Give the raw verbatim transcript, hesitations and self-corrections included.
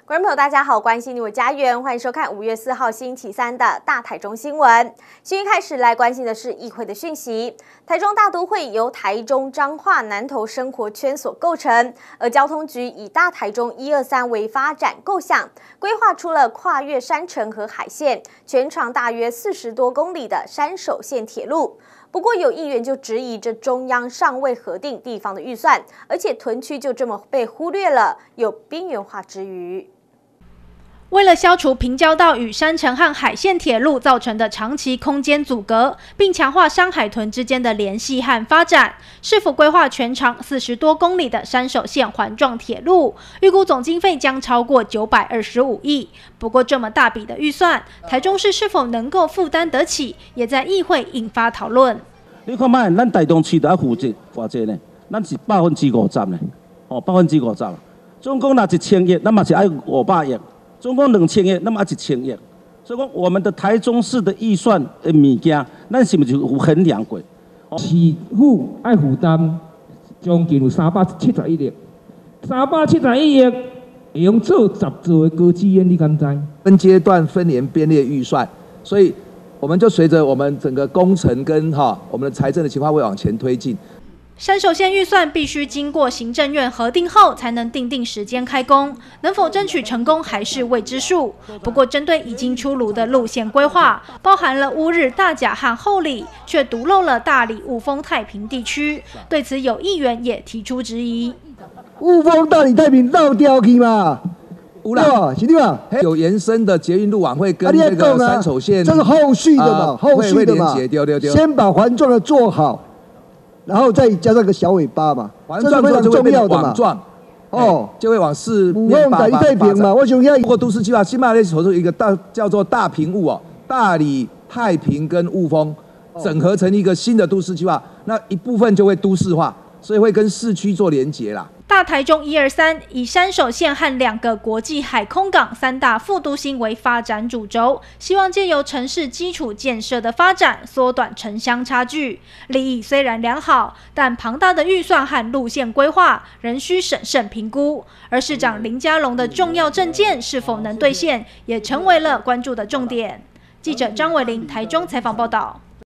观众朋友，大家好，关心你我家园，欢迎收看五月四号星期三的大台中新闻。新闻开始来关心的是议会的讯息。台中大都会由台中、彰化、南投生活圈所构成，而交通局以大台中一二三为发展构想，规划出了跨越山城和海线，全长大约四十多公里的山手线铁路。不过有议员就质疑，这中央尚未核定地方的预算，而且屯区就这么被忽略了，有边缘化之余。 为了消除平交道与山城和海线铁路造成的长期空间阻隔，并强化山海屯之间的联系和发展，是否规划全长四十多公里的山手线环状铁路？预估总经费将超过九百二十五亿。不过这么大笔的预算，台中市是否能够负担得起，也在议会引发讨论。 你看卖，咱台中市就要负责偌济呢？咱是百分之五十呢，哦，百分之五十。总共若一千亿，那么是要五百亿。总共两千亿，那么一千亿，所以讲我们的台中市的预算的物件，咱是不是有衡量过？ 市府爱负担将近有三百七十一亿，三百七十一亿会用做十座的高技院，你敢知？ 分阶段分年编列预算，所以我们就随着我们整个工程跟哈我们的财政的情况会往前推进。 山手线预算必须经过行政院核定后，才能定定时间开工，能否争取成功还是未知数。不过，针对已经出炉的路线规划，包含了乌日、大甲和后里，却独漏了大里、雾峰、太平地区。对此，有议员也提出质疑： 雾峰、大里、太平绕掉去嘛？ 有啦， 是的嘛？ 有延伸的捷运路网会跟那个山手线， 这是后续的嘛？后续的嘛？ 对对对， 先把环状的做好。然后再加上个小尾巴嘛， 环状之后就会变成网状，哦，就会往四面八方太平嘛。我想要不过都市计划，新马那筹出一个大叫做大平雾哦，大里、太平跟雾峰整合成一个新的都市计划，那一部分就会都市化，所以会跟市区做连结啦。 大台中一二三以山手线和两个国际海空港三大副都心为发展主轴，希望借由城市基础建设的发展，缩短城乡差距。利益虽然良好，但庞大的预算和路线规划仍需审慎评估。而市长林佳龙的重要政见是否能兑现，也成为了关注的重点。记者张伟玲台中采访报道。